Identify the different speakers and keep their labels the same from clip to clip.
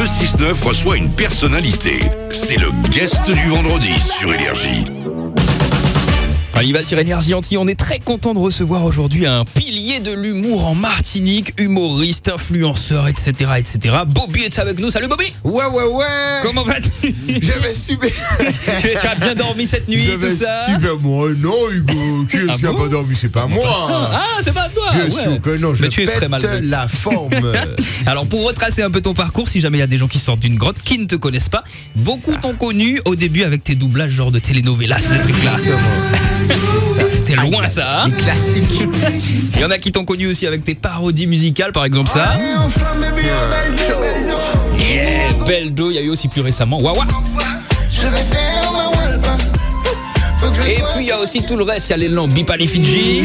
Speaker 1: le 6-9 reçoit une personnalité. C'est le guest du vendredi sur Énergie.
Speaker 2: On y va sur Énergie Antilles, on est très content de recevoir aujourd'hui un pilier de l'humour en Martinique, humoriste, influenceur, etc. etc. Bobby est avec nous, salut Bobby.
Speaker 3: Ouais.
Speaker 2: Comment vas-tu?
Speaker 3: Je vais super.
Speaker 2: Tu as bien dormi cette nuit, tout ça?
Speaker 3: Super, moi, non, Hugo. Qui est-ce qui n'a pas dormi? C'est pas moi.
Speaker 2: Ah, c'est pas toi.
Speaker 3: Bien sûr que non, je
Speaker 2: tu es très mal
Speaker 3: pète la forme.
Speaker 2: Alors, pour retracer un peu ton parcours, si jamais il y a des gens qui sortent d'une grotte, qui ne te connaissent pas, beaucoup t'ont connu au début avec tes doublages genre de telenovelas, ces trucs-là. C'était loin ça, hein?
Speaker 3: Les classiques.
Speaker 2: Il y en a qui t'ont connu aussi avec tes parodies musicales, par exemple ça. Yeah, Beldo, il y a eu aussi plus récemment Wawa. Et puis il y a aussi tout le reste, il y a les noms Bipali Fidji.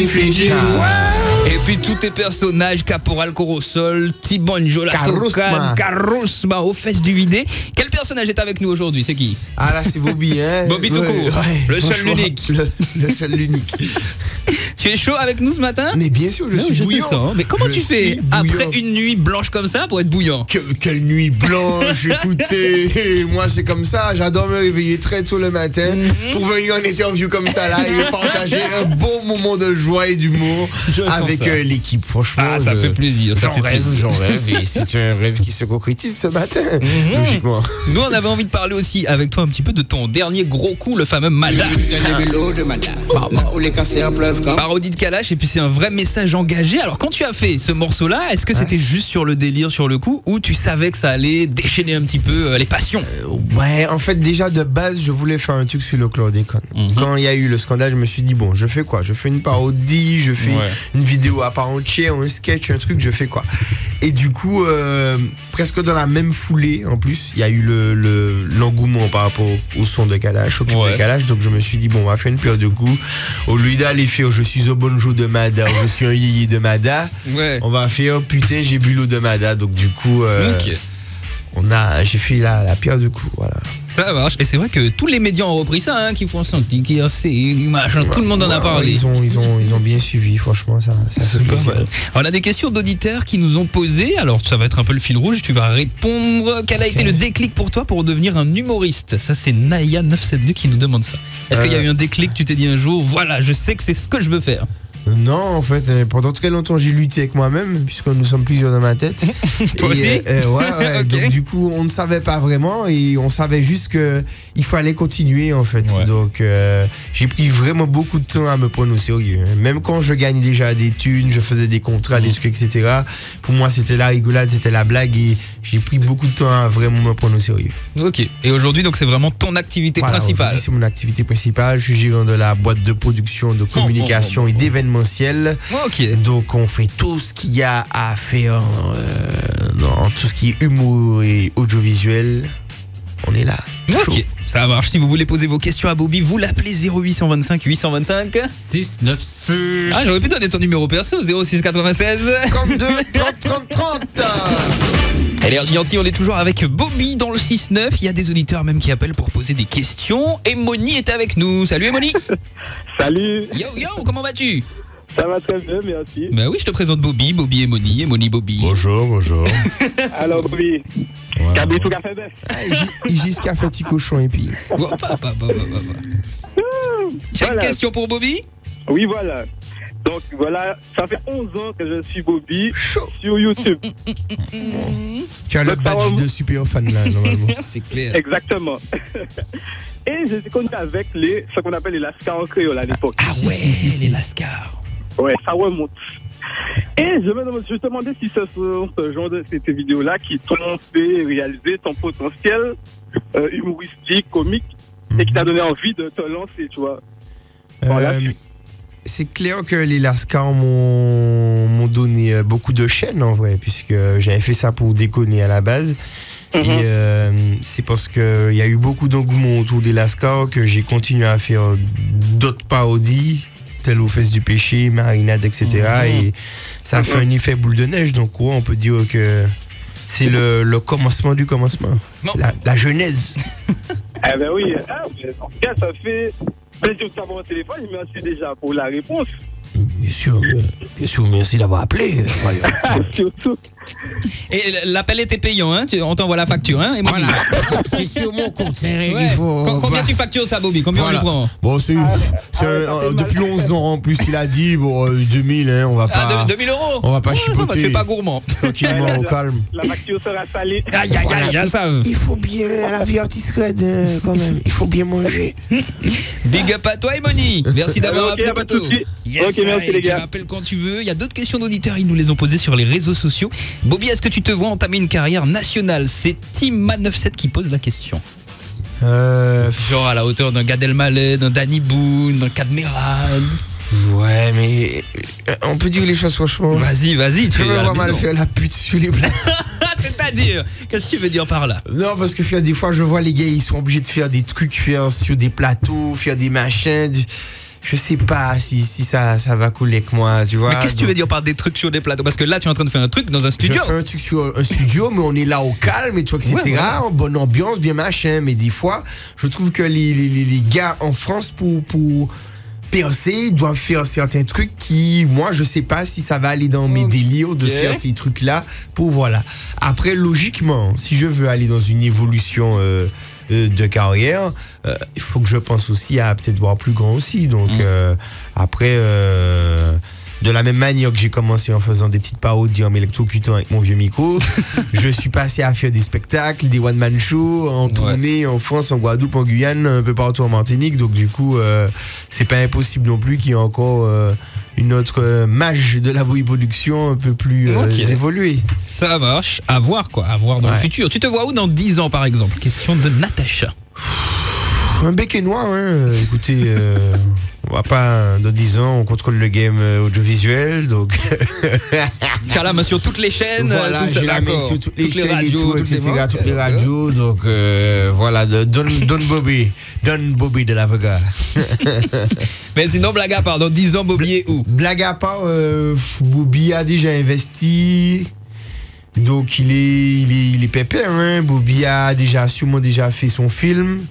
Speaker 2: Et puis tous tes personnages, Caporal Corosol, Tibon Jolatokan, Karusma aux fesses du vidé. Quel personnage est avec nous aujourd'hui? C'est qui?
Speaker 3: Ah là, c'est Bobby, hein?
Speaker 2: Bobby tout court, le seul l'unique.
Speaker 3: Le seul l'unique.
Speaker 2: Tu es chaud avec nous ce matin?
Speaker 3: Mais bien sûr, je suis bouillant.
Speaker 2: Te sens. Mais comment tu fais après une nuit blanche comme ça pour être bouillant?
Speaker 3: Quelle nuit blanche, écoutez. Moi, c'est comme ça. J'adore me réveiller très tôt le matin pour venir en interview comme ça là et partager un beau moment de joie et d'humour avec l'équipe. Franchement,
Speaker 2: ça fait plaisir.
Speaker 3: J'en rêve et c'est un rêve qui se concrétise ce matin, logiquement.
Speaker 2: Nous, on avait envie de parler aussi avec toi un petit peu de ton dernier gros coup, le fameux Mada. Parodie de Kalash, et puis c'est un vrai message engagé. Alors quand tu as fait ce morceau-là, est-ce que c'était juste sur le délire, sur le coup, ou tu savais que ça allait déchaîner un petit peu les passions?
Speaker 3: Ouais, en fait déjà de base, je voulais faire un truc sur le chlordécone. Quand il y a eu le scandale, je me suis dit bon, je fais quoi? Je fais une parodie, je fais une vidéo à part entière, un sketch, un truc, je fais quoi? Et du coup, presque dans la même foulée, en plus, il y a eu l'engouement par rapport au son de Kalash, au clip de Kalash. Donc je me suis dit bon, on va faire une pierre de coups. Au lieu d'aller faire je suis au bonjour de Mada, je suis un yéyé de Mada, on va faire putain j'ai bu l'eau de Mada. Donc du coup, j'ai fait la pierre de coups, voilà.
Speaker 2: Ça marche. Et c'est vrai que tous les médias ont repris ça, hein, qui font son ticket, machin, tout le monde en a parlé.
Speaker 3: Ils ont bien suivi, franchement, ça fait plaisir.
Speaker 2: On a des questions d'auditeurs qui nous ont posées. Alors, ça va être un peu le fil rouge. Tu vas répondre. Quel a été le déclic pour toi pour devenir un humoriste? Ça, c'est Naya972 qui nous demande ça. Est-ce qu'il y a eu un déclic? Tu t'es dit un jour, voilà, je sais que c'est ce que je veux faire?
Speaker 3: Non, en fait, pendant très longtemps, j'ai lutté avec moi-même, puisque nous sommes plusieurs dans ma tête.
Speaker 2: Toi aussi?
Speaker 3: Ouais. Okay. Donc, du coup, on ne savait pas vraiment et on savait juste qu'il fallait continuer, en fait. Donc, j'ai pris vraiment beaucoup de temps à me prendre au sérieux. Même quand je gagnais déjà des thunes, je faisais des contrats, des trucs, etc. Pour moi, c'était la rigolade, c'était la blague et j'ai pris beaucoup de temps à vraiment me prendre au sérieux.
Speaker 2: Ok. Et aujourd'hui, donc, c'est vraiment ton activité principale?
Speaker 3: C'est mon activité principale. Je suis gérant de la boîte de production, de communication et d'événementiel. Donc on fait tout ce qu'il y a à faire dans tout ce qui est humour et audiovisuel. On est là.
Speaker 2: Ok, ça marche. Si vous voulez poser vos questions à Bobby, vous l'appelez 0825 825 696. Ah, j'aurais pu donner ton numéro perso, 0696
Speaker 3: 32 30 30 30.
Speaker 2: Énergie Antilles, on est toujours avec Bobby dans le 6-9. Il y a des auditeurs même qui appellent pour poser des questions. Emoni est avec nous. Salut Emoni.
Speaker 4: Salut.
Speaker 2: Yo, comment vas-tu?
Speaker 4: Ça va très bien, merci.
Speaker 2: Bah oui, je te présente Bobby, Bobby Emoni, Emoni Bobby.
Speaker 3: Bonjour.
Speaker 4: Alors Bobby, Cabri tout café
Speaker 3: jusqu'à fait petit cochon et puis.
Speaker 2: Tu as une question pour Bobby?
Speaker 4: Oui, voilà. Donc voilà, ça fait 11 ans que je suis Bobby sur YouTube.
Speaker 3: Tu as le badge de super fan là, normalement.
Speaker 2: C'est clair.
Speaker 4: Exactement. Et je suis connu avec ce qu'on appelle les lascars en créole à l'époque.
Speaker 2: Ah ouais, les lascars.
Speaker 4: Ouais, ça remonte. Et je me demandais si ce sont ce genre de ces vidéos-là qui t'ont fait réaliser ton potentiel humoristique, comique, et qui t'a donné envie de te lancer, tu vois.
Speaker 3: C'est clair que les lascars m'ont donné beaucoup de chaînes en vrai, puisque j'avais fait ça pour déconner à la base. Et c'est parce qu'il y a eu beaucoup d'engouement autour des lascars que j'ai continué à faire d'autres parodies, telles aux fesses du péché, marinade, etc. Et ça a fait un effet boule de neige. Donc on peut dire que c'est le commencement du commencement. La genèse.
Speaker 4: Eh ben oui, en tout cas ça fait plaisir de savoir au téléphone. Merci déjà pour la réponse.
Speaker 3: Bien sûr, merci d'avoir appelé.
Speaker 4: Surtout.
Speaker 2: Et l'appel était payant, hein? On t'envoie la facture, hein? Et moi,
Speaker 5: Voilà, c'est sur mon compte, c'est vrai
Speaker 2: ouais.
Speaker 5: qu'il faut.
Speaker 2: Combien tu factures ça, Bobby? Combien on lui prend?
Speaker 3: Bon, depuis 11 ans en plus, il a dit, bon, 2000, hein, on va pas.
Speaker 2: 2000 euros?
Speaker 3: On va pas
Speaker 2: Tu
Speaker 3: chipoter.
Speaker 2: fais pas gourmand.
Speaker 3: Tranquillement, au calme.
Speaker 4: La facture sera salée.
Speaker 2: Aïe, aïe, aïe, je savais.
Speaker 3: Il faut bien, la vie artiste red, quand même. Il faut bien manger.
Speaker 2: Big up à toi, Emoni. Merci d'avoir
Speaker 4: Ok,
Speaker 2: appelé,
Speaker 4: y a pas de
Speaker 2: Pato.
Speaker 4: souci. Ok, merci, les gars.
Speaker 2: Tu m'appelles quand tu veux. Il y a d'autres questions d'auditeurs, ils nous les ont posées sur les réseaux sociaux. Bobby, est-ce que tu te vois entamer une carrière nationale? C'est Team97 qui pose la question. Genre à la hauteur d'un Gad Elmaleh, d'un Danny Boone, d'un Cadmerade.
Speaker 3: Ouais, mais on peut dire les choses franchement.
Speaker 2: Vas-y,
Speaker 3: Tu
Speaker 2: es
Speaker 3: veux
Speaker 2: à la
Speaker 3: vraiment mal
Speaker 2: maison.
Speaker 3: faire la pute sur les plateaux.
Speaker 2: C'est-à-dire, qu'est-ce que tu veux dire par là?
Speaker 3: Non, parce que des fois, je vois les gars, ils sont obligés de faire des trucs, faire sur des plateaux, faire des machins. Je sais pas si ça va couler avec moi, tu vois.
Speaker 2: Mais qu'est-ce que tu veux dire par des trucs sur des plateaux? Parce que là, tu es en train de faire un truc dans un studio.
Speaker 3: Je fais un truc sur un studio, mais on est là au calme, et tout, etc.
Speaker 2: Ouais, ouais.
Speaker 3: En bonne ambiance, bien machin. Mais des fois, je trouve que les gars en France, pour percer, doivent faire certains trucs qui, moi, je sais pas si ça va aller dans mes délires de faire ces trucs-là. Voilà. Après, logiquement, si je veux aller dans une évolution de carrière, il faut que je pense aussi à peut-être voir plus grand aussi. Donc après, de la même manière que j'ai commencé en faisant des petites parodies en m'électrocutant avec mon vieux micro, je suis passé à faire des spectacles, des one-man shows, en tournée en France, en Guadeloupe, en Guyane, un peu partout en Martinique. Donc du coup, c'est pas impossible non plus qu'il y ait encore une autre mage de la Bobby Production un peu plus évoluée.
Speaker 2: Ça marche. À voir quoi, à voir dans le futur. Tu te vois où dans 10 ans par exemple? Question de Natacha.
Speaker 3: Un bec et noir, hein. Écoutez, on va pas, dans 10 ans, on contrôle le game audiovisuel, donc.
Speaker 2: Tu as la main sur toutes les chaînes,
Speaker 3: voilà,
Speaker 2: tout ça,
Speaker 3: j'ai la main sur toutes les chaînes et tout, etc. Toutes les radios, donc voilà, Don Bobby de l'avocat.
Speaker 2: Mais sinon, blague à part, dans 10 ans, Bobby est où?
Speaker 3: Blague à part, Bobby a déjà investi. Donc il est pépère, hein. Bobby a sûrement déjà fait son film.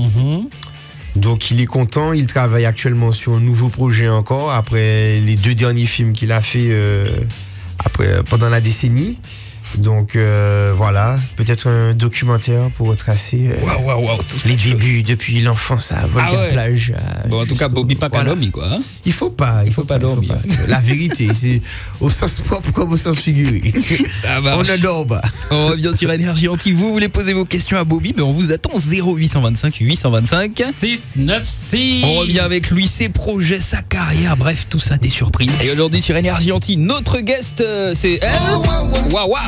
Speaker 3: Donc il est content, il travaille actuellement sur un nouveau projet encore, après les 2 derniers films qu'il a fait pendant la décennie. Donc voilà, peut-être un documentaire pour retracer les débuts depuis l'enfance à Volga-Plage.
Speaker 2: Bon, en tout cas, Bobby pas qu'à Bobby, quoi. Hein?
Speaker 3: Il faut pas dormir. La vérité, c'est au sens propre comme au sens figuré. On ne dort pas.
Speaker 2: On revient sur Énergie Anti. Vous voulez poser vos questions à Bobby, mais on vous attend 0825 825 696. On revient avec lui, ses projets, sa carrière, bref, tout ça, des surprises. Et aujourd'hui sur Énergie Anti, notre guest, c'est elle. Waouh.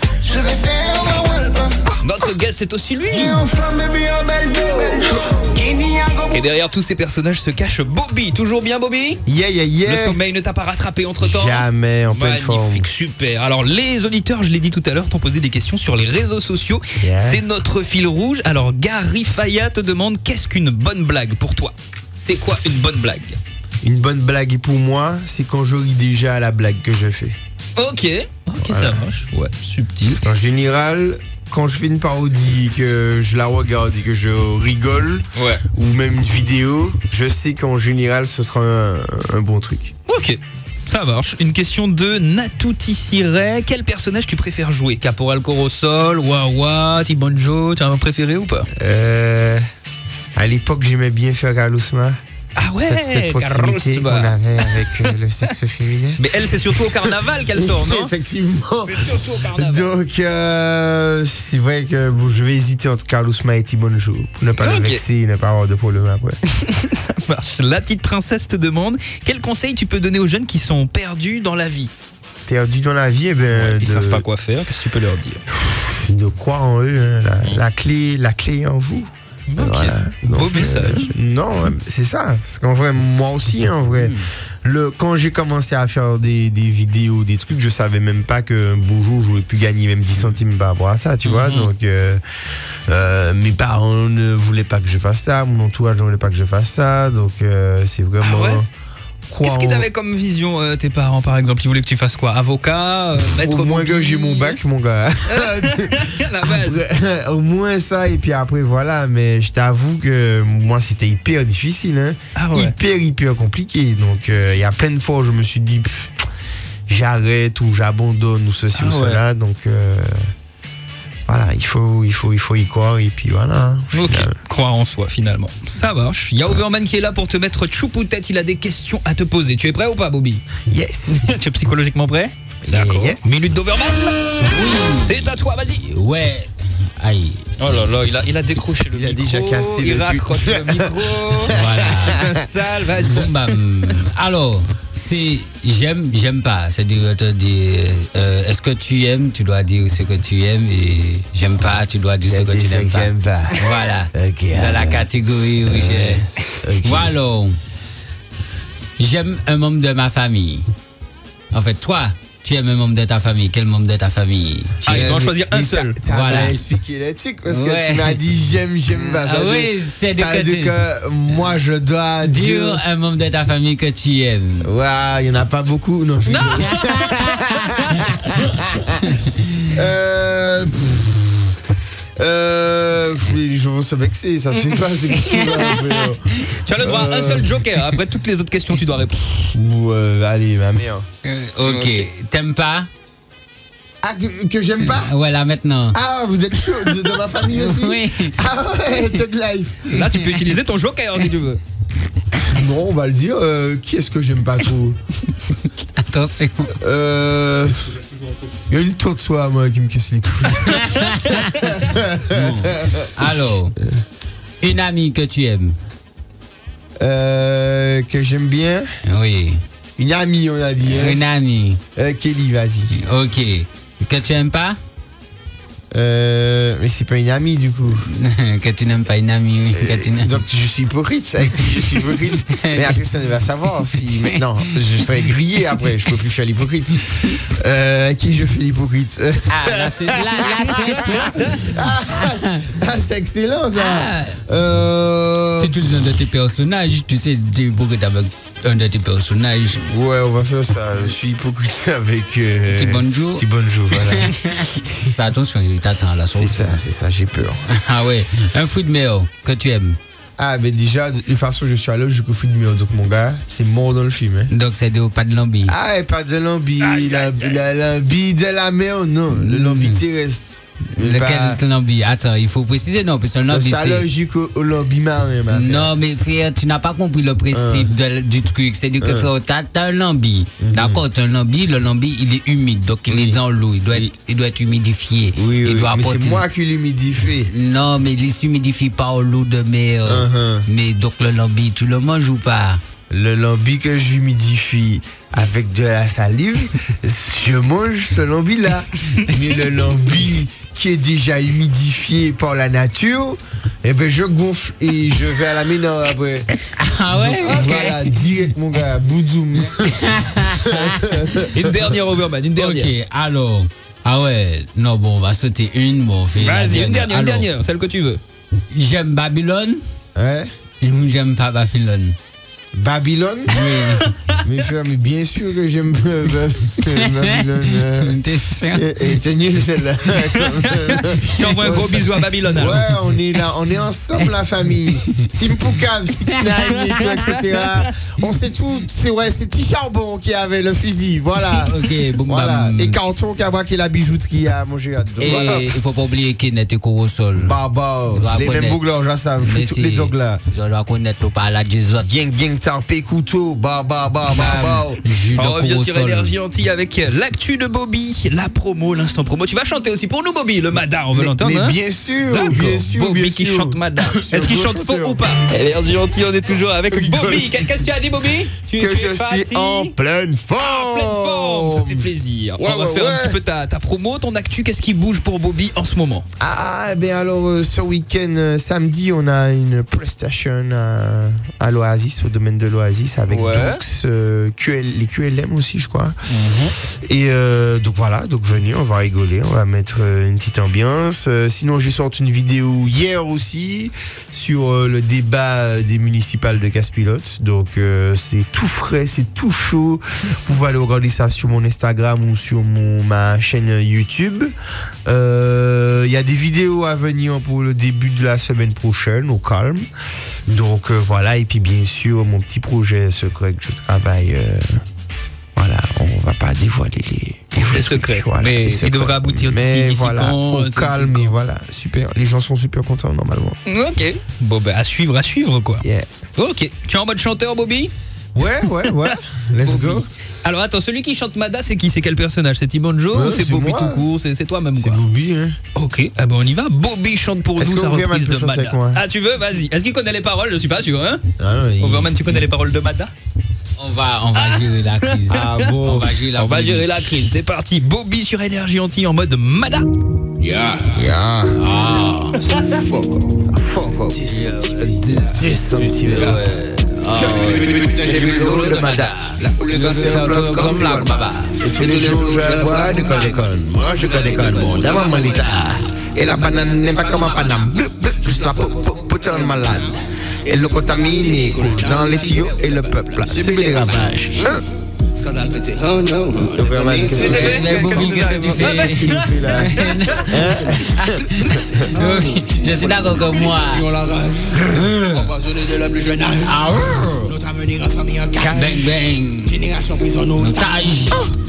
Speaker 2: Notre guest, c'est aussi lui. Et derrière tous ces personnages se cache Bobby. Toujours bien, Bobby?
Speaker 3: Yeah.
Speaker 2: Le sommeil ne t'a pas rattrapé entre-temps?
Speaker 3: Jamais, en pleine forme.
Speaker 2: Magnifique, super. Alors, les auditeurs, je l'ai dit tout à l'heure, t'ont posé des questions sur les réseaux sociaux. C'est notre fil rouge. Alors, Gary Faya te demande, qu'est-ce qu'une bonne blague pour toi? C'est quoi une bonne blague?
Speaker 3: Une bonne blague pour moi, c'est quand je ris déjà à la blague que je fais.
Speaker 2: Ok, voilà. Ça marche. Ouais, subtil.
Speaker 3: En général, quand je fais une parodie, que je la regarde et que je rigole, ou même une vidéo, je sais qu'en général, ce sera un bon truc.
Speaker 2: Ok, ça marche. Une question de Natouti-Siret. Quel personnage tu préfères jouer? Caporal Corosol, Wawa, Tibonjo, tu as un préféré ou pas?
Speaker 3: À l'époque, j'aimais bien faire Carlosma.
Speaker 2: Ah ouais,
Speaker 3: cette proximité qu'on avait avec le sexe féminin.
Speaker 2: Mais elle, c'est surtout au carnaval qu'elle sort, non?
Speaker 3: Effectivement.
Speaker 2: C'est surtout au carnaval.
Speaker 3: Donc, c'est vrai que je vais hésiter entre Carlosma et Tibonjo pour ne pas le vexer et ne pas avoir de problème après.
Speaker 2: Ça marche. La petite princesse te demande, quel conseil tu peux donner aux jeunes qui sont perdus dans la vie?
Speaker 3: Perdus dans la vie, eh ben,
Speaker 2: ils savent pas quoi faire, qu'est-ce que tu peux leur dire?
Speaker 3: De croire en eux, hein, la clé est en vous.
Speaker 2: Voilà. Beau message.
Speaker 3: Non, c'est ça. Parce qu'en vrai, moi aussi, en vrai, quand j'ai commencé à faire des vidéos, des trucs, je savais même pas qu'un beau jour, j'aurais pu gagner même 10 centimes par rapport à ça, tu vois. Donc, mes parents ne voulaient pas que je fasse ça, mon entourage ne voulait pas que je fasse ça. Donc, c'est vraiment...
Speaker 2: Qu'est-ce qu'ils avaient comme vision, tes parents, par exemple? Ils voulaient que tu fasses quoi? Avocat, maître?
Speaker 3: Au moins que j'ai mon bac, mon gars.
Speaker 2: La base.
Speaker 3: Au moins ça, et puis après, voilà. Mais je t'avoue que moi, c'était hyper difficile. Hein.
Speaker 2: Ah ouais.
Speaker 3: Hyper compliqué. Donc, il y a plein de fois où je me suis dit, j'arrête ou j'abandonne ou ceci ou cela. Donc, voilà, il faut y croire. Et puis voilà.
Speaker 2: Ok, croire en soi finalement. Ça marche. Il y a Overman qui est là pour te mettre choupoutette. Il a des questions à te poser. Tu es prêt ou pas, Bobby?
Speaker 3: Yes.
Speaker 2: Tu es psychologiquement prêt? D'accord.
Speaker 3: Yeah.
Speaker 2: Minute d'Overman.
Speaker 5: Oui.
Speaker 2: C'est à toi, vas-y.
Speaker 5: Ouais. Aïe.
Speaker 2: Oh là là, il a décroché le micro.
Speaker 3: Il a déjà cassé
Speaker 2: il
Speaker 3: le truc.
Speaker 2: raccroche le micro.
Speaker 5: Voilà.
Speaker 2: Il s'installe, vas-y.
Speaker 5: Bam. Alors, c'est j'aime pas. C'est-à-dire, est-ce que tu aimes, tu dois dire ce que tu aimes, et j'aime pas, tu dois dire ce que tu n'aimes pas.
Speaker 3: J'aime pas.
Speaker 5: Voilà.
Speaker 3: Ok.
Speaker 5: Dans la catégorie où j'ai.
Speaker 3: Ok.
Speaker 5: Voilà. J'aime un membre de ma famille. En fait, toi, tu aimes un membre de ta famille. Quel membre de ta famille?
Speaker 2: Ah, ils doivent choisir un seul.
Speaker 3: Ça
Speaker 5: Voilà.
Speaker 3: m'a expliqué l'éthique parce
Speaker 5: Ouais.
Speaker 3: que tu m'as dit j'aime pas. Ça
Speaker 5: Ah
Speaker 3: veut
Speaker 5: oui,
Speaker 3: dire-
Speaker 5: c'est
Speaker 3: ça veut dire que moi je dois
Speaker 5: Dire
Speaker 3: dire.
Speaker 5: un membre de ta famille que tu aimes.
Speaker 3: Ouais, il n'y en a pas beaucoup. Non, je rigole. Les gens vont se vexer, ça se fait pas ces questions-là.
Speaker 2: Tu as le droit à un seul joker. Après toutes les autres questions, tu dois répondre.
Speaker 3: Ou allez, ma mère.
Speaker 5: Ok. T'aimes pas?
Speaker 3: Ah, que j'aime pas?
Speaker 5: Voilà, maintenant.
Speaker 3: Ah, vous êtes chaud de ma famille aussi?
Speaker 5: Oui.
Speaker 3: Ah ouais, Thug Life.
Speaker 2: Là, tu peux utiliser ton joker si tu veux.
Speaker 3: Bon, on va le dire. Qui est-ce que j'aime pas trop?
Speaker 5: Attention.
Speaker 3: Il y a une tour de soie, moi, qui me casse les couilles.
Speaker 5: Alors, une amie que tu aimes.
Speaker 3: Que j'aime bien.
Speaker 5: Oui.
Speaker 3: Une amie, on a dit. Hein?
Speaker 5: Une amie.
Speaker 3: Kelly, vas-y.
Speaker 5: Ok. Que tu aimes pas?
Speaker 3: Mais c'est pas une amie, du coup.
Speaker 5: Que tu n'aimes pas une amie, oui. Que tu n'aimes-
Speaker 3: Donc je suis hypocrite, avec qui je suis hypocrite. Mais après ça, on va savoir si maintenant je serai grillé après, je peux plus faire l'hypocrite. À qui je fais l'hypocrite?
Speaker 5: Ah, là,
Speaker 3: C'est excellent ça.
Speaker 5: Tu utilises un de tes personnages, tu sais, tu es hypocrite avec un de tes personnages.
Speaker 3: Ouais, on va faire ça. Je suis hypocrite avec
Speaker 5: Petit bonjour.
Speaker 3: Petit bonjour, voilà.
Speaker 5: Fais attention, il t'attend là.
Speaker 3: C'est ça, j'ai peur.
Speaker 5: Ah ouais, un fruit de mer que tu aimes.
Speaker 3: Ah, mais déjà, de toute façon, je suis à l'heure, je fais de mieux. Donc, mon gars, c'est mort dans le film. Hein.
Speaker 5: Donc c'est pas de lambi.
Speaker 3: Ah, et pas de lambi. La lambi de la mer, non. Le lambi terrestre.
Speaker 5: Lequel lambi? Attends, il faut préciser, non, parce que lambi
Speaker 3: c'est
Speaker 5: c'est...
Speaker 3: logique au lambi marin, ma
Speaker 5: Non, mais frère, tu n'as pas compris le principe du truc. C'est que frère, t'as un lambi. D'accord, t'as un lambi, le lambi, il est humide, donc il est dans l'eau. Il doit être humidifié.
Speaker 3: Oui,
Speaker 5: il doit
Speaker 3: mais
Speaker 5: apporter...
Speaker 3: c'est moi qui l'humidifie.
Speaker 5: Non, mais il s'humidifie par l'eau de mer. Mais donc le lambi, tu le manges ou pas?
Speaker 3: Le lambi que j'humidifie avec de la salive, je mange ce lambi-là. Mais le lambi qui est déjà humidifié par la nature, eh ben je gonfle et je vais à la ménage après.
Speaker 5: Ah ouais?
Speaker 3: Donc, voilà, direct mon gars, boudoum.
Speaker 2: Une dernière, Overman, une dernière.
Speaker 5: Ok, alors. Ah ouais, non, bon, on va sauter une. Bon, on fait la
Speaker 2: Vas-y, une
Speaker 5: Alors,
Speaker 2: dernière, celle que tu veux.
Speaker 5: J'aime Babylone.
Speaker 3: Ouais.
Speaker 5: J'aime pas Babylone.
Speaker 3: Babylone?
Speaker 5: Oui.
Speaker 3: Mais frère, mais bien sûr que j'aime Babylone.
Speaker 5: T'es sûr?
Speaker 3: Et t'es nul celle-là.
Speaker 2: Je t'envoie un gros bisou à Babylone. alors.
Speaker 3: Ouais, on est là, on est ensemble la famille. Team Poucave, 6ix9ine et tout, etc. On sait tout, c'est T-Charbon qui avait le fusil, voilà.
Speaker 5: Ok, bon,
Speaker 3: Voilà.
Speaker 5: bam.
Speaker 3: Et Canton qui a braqué la bijouterie à manger à deux.
Speaker 5: Et
Speaker 3: Voilà.
Speaker 5: il faut pas oublier qu'il n'était qu'au sol.
Speaker 3: Baba,
Speaker 5: dois
Speaker 3: les mêmes
Speaker 5: connaître.
Speaker 3: bouglards, je sais,
Speaker 5: Mais
Speaker 3: tous les dogs là.
Speaker 5: Je dois connaître pas la jizote.
Speaker 3: Gang, tarpé, couteau, baba.
Speaker 5: Jus
Speaker 2: On
Speaker 5: de
Speaker 2: revient sur
Speaker 5: corosol.
Speaker 2: Énergie Anti avec l'actu de Bobby, la promo, l'instant promo. Tu vas chanter aussi pour nous, Bobby, le Mada, on veut l'entendre.
Speaker 3: Mais
Speaker 2: Hein
Speaker 3: bien sûr,
Speaker 2: D'accord.
Speaker 3: bien sûr.
Speaker 2: Bobby
Speaker 3: bien
Speaker 2: qui
Speaker 3: sûr.
Speaker 2: chante Mada.
Speaker 3: Sur
Speaker 2: Est-ce qu'il
Speaker 3: gros
Speaker 2: chante faux
Speaker 3: chanteur.
Speaker 2: ou pas? Énergie Anti, on est toujours avec Bobby. Qu'est-ce que tu as dit, Bobby?
Speaker 3: Que je suis en pleine forme.
Speaker 2: En pleine forme, ça fait plaisir.
Speaker 3: Ouais,
Speaker 2: On va
Speaker 3: ouais,
Speaker 2: faire un
Speaker 3: ouais.
Speaker 2: petit peu ta promo, ton actu. Qu'est-ce qui bouge pour Bobby en ce moment?
Speaker 3: Ah, ben alors, ce week-end, samedi, on a une prestation à l'Oasis, au domaine de l'Oasis, avec
Speaker 2: Ouais.
Speaker 3: Dux, les QLM aussi, je crois. Et donc voilà, donc venez, on va rigoler, on va mettre une petite ambiance. pense. Sinon, j'ai sorti une vidéo hier aussi sur le débat des municipales de Casse-Pilote. Donc, c'est tout frais, c'est tout chaud. Vous pouvez aller regarder ça sur mon Instagram ou sur ma chaîne YouTube. Il y a des vidéos à venir pour le début de la semaine prochaine, au calme. Donc, voilà. Et puis, bien sûr, mon petit projet secret que je travaille. Voilà, on va pas dévoiler
Speaker 2: les secrets.
Speaker 3: Voilà,
Speaker 2: mais
Speaker 3: les secrets.
Speaker 2: Il devrait aboutir d'ici
Speaker 3: voilà,
Speaker 2: quand.
Speaker 3: au calme, et voilà, super. Les gens sont super contents normalement.
Speaker 2: Ok. Bon, ben, à suivre quoi.
Speaker 3: Yeah.
Speaker 2: Ok. Tu es en mode chanteur, Bobby?
Speaker 3: Ouais. Let's
Speaker 2: Bobby.
Speaker 3: go.
Speaker 2: Alors, attends, celui qui chante Mada, c'est qui? C'est quel personnage? C'est Tibanjo ou c'est Bobby
Speaker 3: moi.
Speaker 2: tout court? C'est toi-même,
Speaker 3: C'est
Speaker 2: quoi.
Speaker 3: Bobby, hein.
Speaker 2: Ok, ah ben on y va. Bobby chante pour
Speaker 3: Est-ce
Speaker 2: nous
Speaker 3: que
Speaker 2: sa
Speaker 3: Overman
Speaker 2: reprise
Speaker 3: peut
Speaker 2: de
Speaker 3: chanter
Speaker 2: Mada.
Speaker 3: avec moi?
Speaker 2: Ah, tu veux? Vas-y. Est-ce qu'il connaît les paroles? Je suis pas sûr, hein?
Speaker 3: Ah, oui.
Speaker 2: Overman, tu connais les paroles de Mada?
Speaker 5: On va gérer la crise.
Speaker 2: Ah bon,
Speaker 5: on va gérer la
Speaker 2: crise. C'est parti. Bobby sur Énergie Anti en mode Mada.
Speaker 1: Yeah.
Speaker 3: Fuck. 10 centimètres. Putain, j'ai vu l'eau de Mada. La houle c'est un fleuve comme la baba. Et tous les jours, je bois du codécone. Moi, je codécone, bon, d'avant Malita. Et la banane n'est pas comme un paname. Juste la putain malade. Et le contaminé coule dans les tuyaux et le peuple subit les ravages. Overman, qu'est-ce que tu fais?
Speaker 5: Mais Bobby, qu'est-ce que tu fais?
Speaker 3: Qu'est-ce que tu fais là?
Speaker 5: Je suis d'accord comme moi.
Speaker 6: On la rage. On va sonner de la plus jeune âge. Notre avenir en famille en calme.
Speaker 5: Bang bang.
Speaker 6: Génération prise en otage.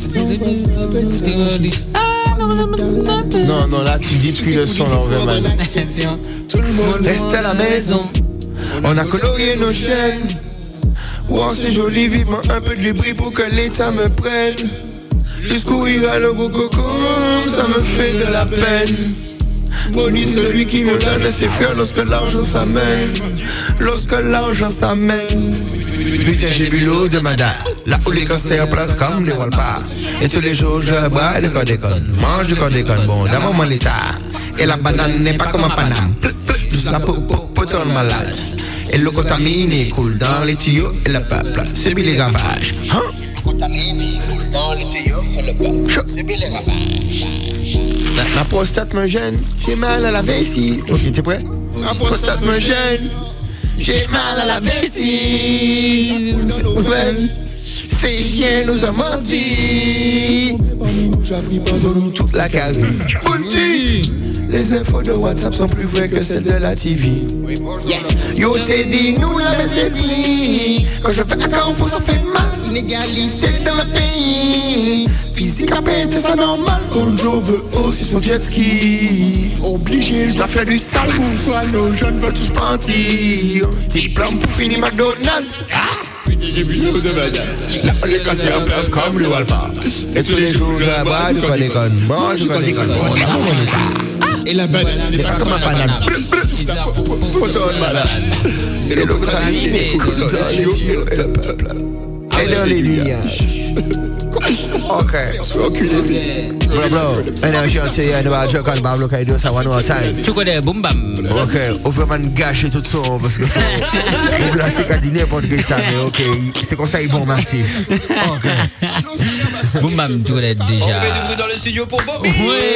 Speaker 3: Non, là tu détruis le son là, Overman.
Speaker 6: Tout le monde
Speaker 3: Reste à la maison, on a colorié nos chaînes. Wow, c'est joli, vivement un peu de bruit pour que l'État me prenne. Jusqu'où ira le gros coco, ça me fait de la peine. Maudit celui qui me donne ses fleurs lorsque l'argent s'amène. Lorsque l'argent s'amène. Putain, j'ai bu l'eau de Mada. Là où les cancers pleurent comme des Walpa. Et tous les jours je bois du codécone. Mange du codécone, bon, d'abord mon l'état. Et la banane n'est pas comme un paname. Juste la peau tourne malade. Et le contaminé coule dans les tuyaux et le peuple subit les ravages. Hein? Le contaminé coule dans les tuyaux et le peuple subit les ravages. La prostate me gêne, j'ai mal à la vessie. Ok, t'es prêt? La prostate me gêne, j'ai mal à la vessie. Nouvelle, ces chiens nous ont menti. J'appuie pas dans nous toute la carrure. Bounty! Les infos de WhatsApp sont plus vraies que celles de la TV. Yo t'es dit nous la baisse pris. Quand je fais la confo ça fait mal. Inégalité dans le pays. Physique à péter ça normal. Quand je veux aussi son jet ski. Obligé je dois faire du sale. Pourquoi nos jeunes veulent tous mentir? Diplôme pour finir McDonald's. Putain j'ai bu l'eau de Mada. Là les cancers pleuvent comme le Walpa. Et tous les jours je bois du codécone. Mange du codécone. Et la banane n'est pas comme un banane. Autant malade. Et le contaminé coule dans les tuyaux et le peuple. Et dans les nuages. Ok. Bro, Énergie Anti, nous allons jouer quand Pablo Kaido, ça one more time.
Speaker 5: Tu connais Boom Bam?
Speaker 3: Ok, Overman gâche tout son parce que on l'a fait qu'à dîner pour que ça, mais ok, c'est comme ça, il bon, merci. Ok.
Speaker 5: Boom Bam, tu connais déjà.
Speaker 2: On fait du bruit dans le studio pour Bobby.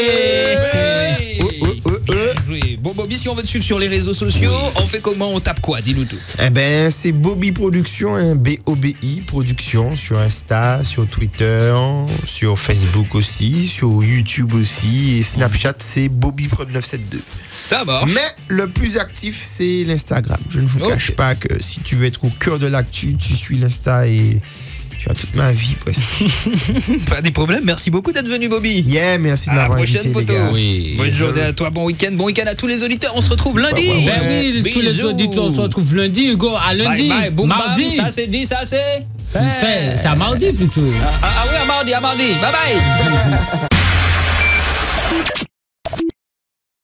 Speaker 2: Oui. Bon, Bobby, si on veut te suivre sur les réseaux sociaux, on fait comment? On tape quoi? Dis-nous tout.
Speaker 3: Eh ben, c'est Bobby Production, hein, B-O-B-I Production, sur Insta, sur Twitter, sur Facebook aussi, sur YouTube aussi, et Snapchat, c'est Bobby Prod 972.
Speaker 2: Ça marche.
Speaker 3: Mais le plus actif, c'est l'Instagram. Je ne vous cache pas que si tu veux être au cœur de l'actu, tu suis l'Insta et tu as toute ma vie presque.
Speaker 2: Pas des problèmes. Merci beaucoup d'être venu, Bobby.
Speaker 3: Yeah, merci de m'avoir invité, les
Speaker 2: poteau.
Speaker 3: gars.
Speaker 5: Oui.
Speaker 2: Bonne journée à toi, bon week-end à tous les auditeurs. On se retrouve lundi.
Speaker 5: Ben oui, tous les auditeurs, on se retrouve lundi, Hugo. À lundi.
Speaker 2: Bye bye, boum,
Speaker 5: mardi.
Speaker 2: bam. Ça c'est dit, ça c'est
Speaker 5: C'est à mardi plutôt.
Speaker 2: Ah oui, à mardi. Bye bye.